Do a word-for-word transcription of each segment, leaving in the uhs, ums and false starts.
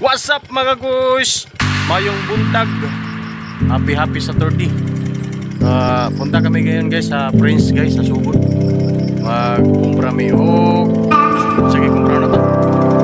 What's up mga guys? Mayong buntag. Happy happy Saturday. Uh, punta kami ngayon guys sa Prince guys sa Sugod. Magkumpra mi og sige kumpra na to.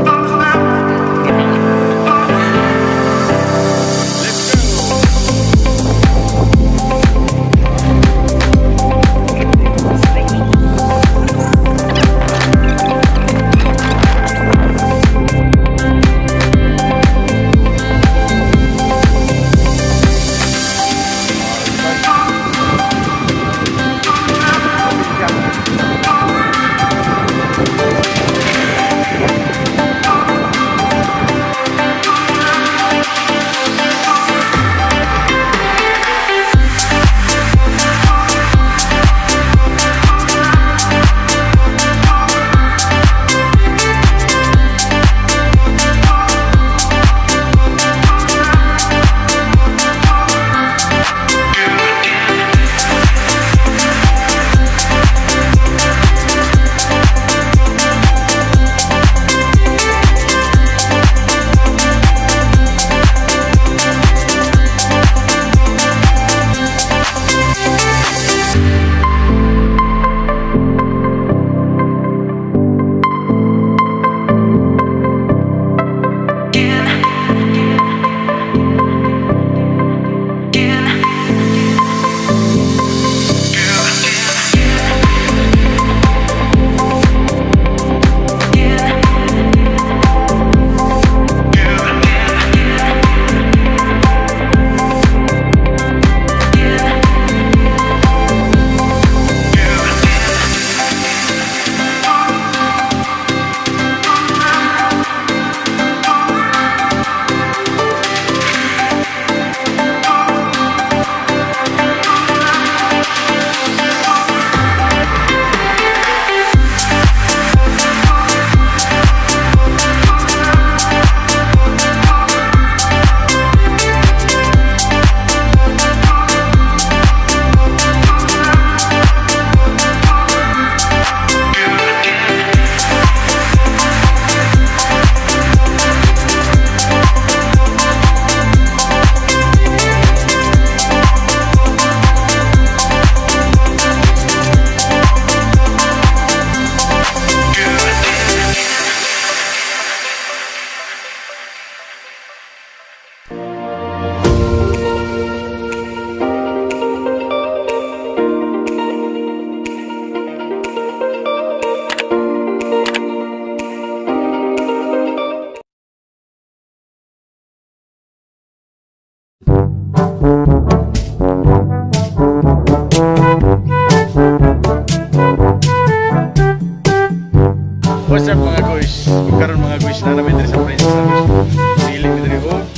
What's up mga guys? Karon mga guys na namin diri sa Prince sa guys. Sili mi diri og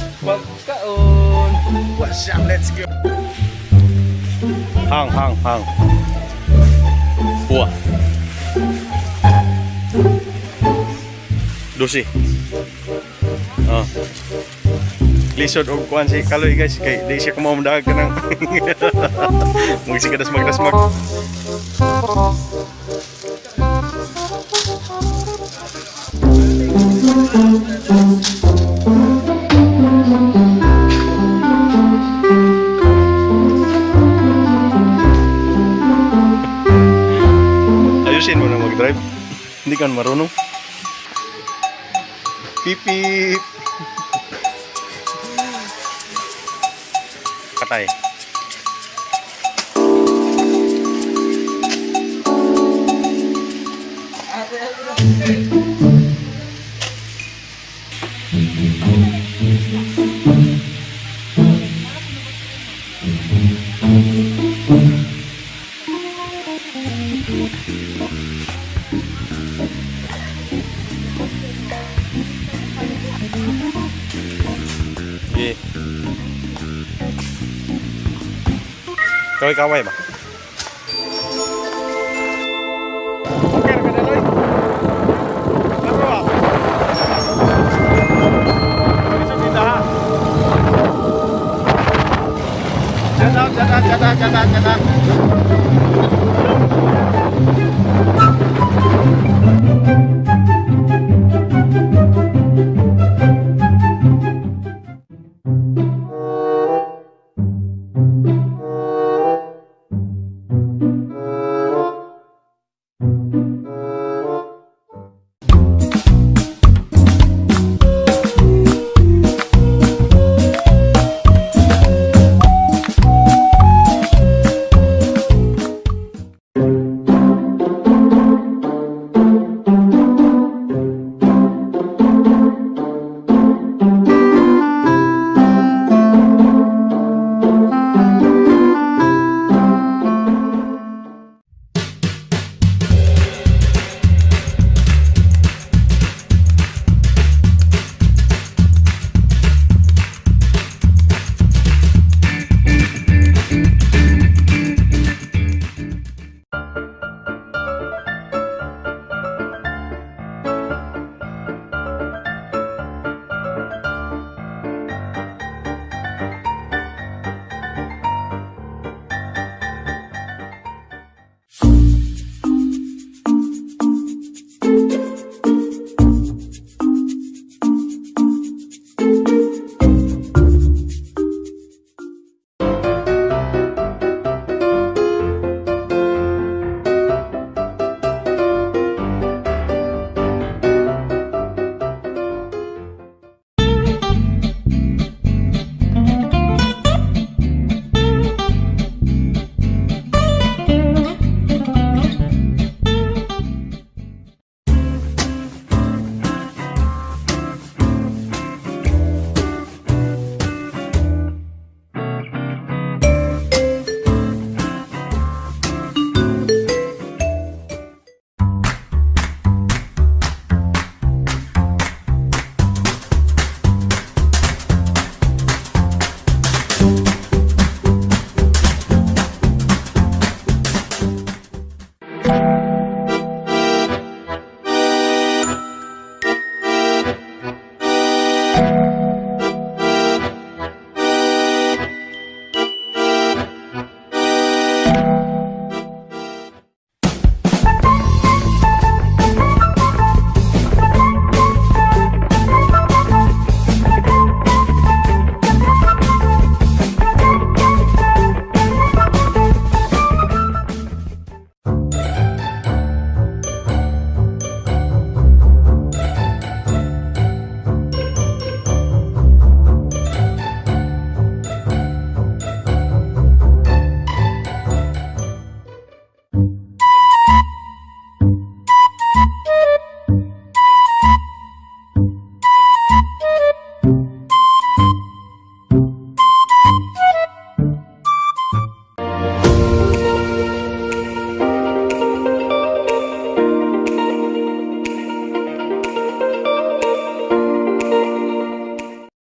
pagkaon. What's up? Let's go. Hang hang hang. Buah. Dosi. Oh. Lisod og kuan si Kaloy guys kay di siya kumaw magdaag kanang. Mugsi kadas magdasmag. Ayusin mo na mag-drive. Hindi ka marunong. Pipip. Katay. Okay. Kaway-kaway ba? Okay, na Kaloy. Ano ba? Isa kita ha. Shout out, shout out, shout out, shout out, shout out.